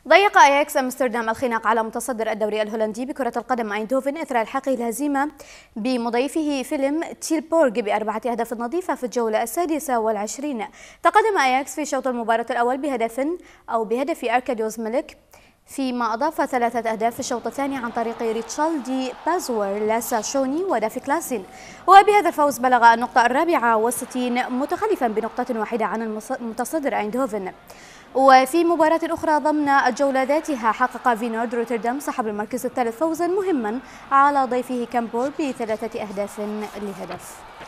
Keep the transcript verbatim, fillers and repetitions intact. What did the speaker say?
ضيق أياكس أمستردام الخناق على متصدر الدوري الهولندي بكرة القدم أيندهوفن إثر الحاقه الهزيمة بمضيفه فيلم تيلبورغ بأربعة أهداف نظيفة في الجولة السادسة والعشرين. تقدم أياكس في شوط المباراة الأول بهدف أو بهدف أركاديوس ملك، فيما أضاف ثلاثة أهداف في الشوط الثاني عن طريق ريتشالدي بازور لاسا شوني ودافي كلاسين. وبهذا الفوز بلغ النقطة الرابعة والستين متخلفا بنقطة واحدة عن المتصدر أيندهوفن. وفي مباراة أخرى ضمن الجولة ذاتها حقق فينورد روتردام صاحب المركز الثالث فوزا مهما على ضيفه كامبور بثلاثة أهداف لهدف.